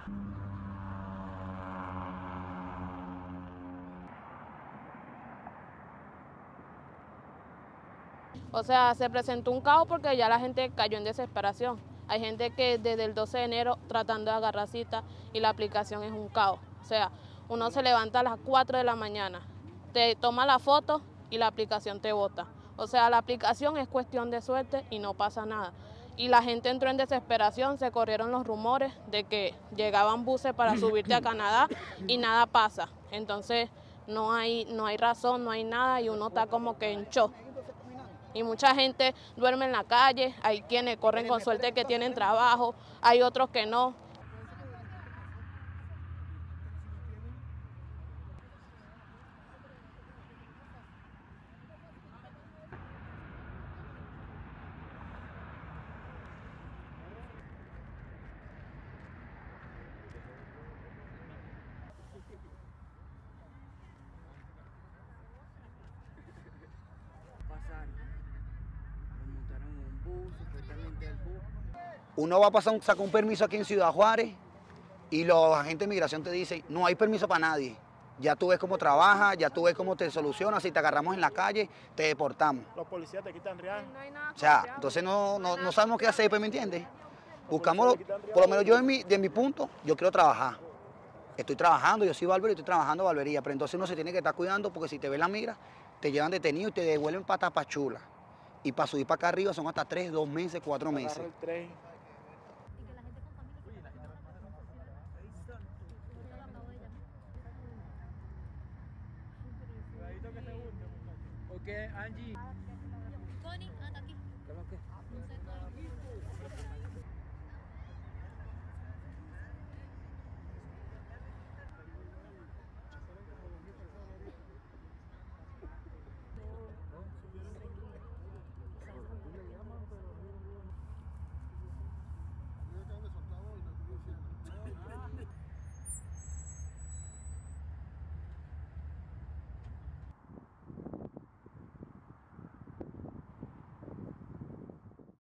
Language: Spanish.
O sea, se presentó un caos porque ya la gente cayó en desesperación. Hay gente que desde el 12 de enero tratando de agarrar cita y la aplicación es un caos. O sea, uno se levanta a las 4 de la mañana, te toma la foto y la aplicación te bota. O sea, la aplicación es cuestión de suerte y no pasa nada. Y la gente entró en desesperación, se corrieron los rumores de que llegaban buses para subirte a Canadá y nada pasa. Entonces no hay razón, no hay nada y uno está como que en shock. Y mucha gente duerme en la calle, hay quienes corren con suerte que tienen trabajo, hay otros que no. Uno va a pasar saca un permiso aquí en Ciudad Juárez y los agentes de migración te dicen, no hay permiso para nadie. Ya tú ves cómo trabajas, ya tú ves cómo te solucionas, si te agarramos en la calle, te deportamos. Los policías te quitan real. O sea, entonces no sabemos qué hacer, pues, ¿me entiendes? Buscamos, por lo menos yo de mi punto, yo quiero trabajar. Estoy trabajando, yo soy barbero y estoy trabajando barbería, pero entonces uno se tiene que estar cuidando porque si te ven la migra, te llevan detenido y te devuelven para Tapachula. Y para subir para acá arriba son hasta 3, 2 meses, 4 meses. Ok, Angie. Connie, anda aquí. ¿Qué es lo que? No sé,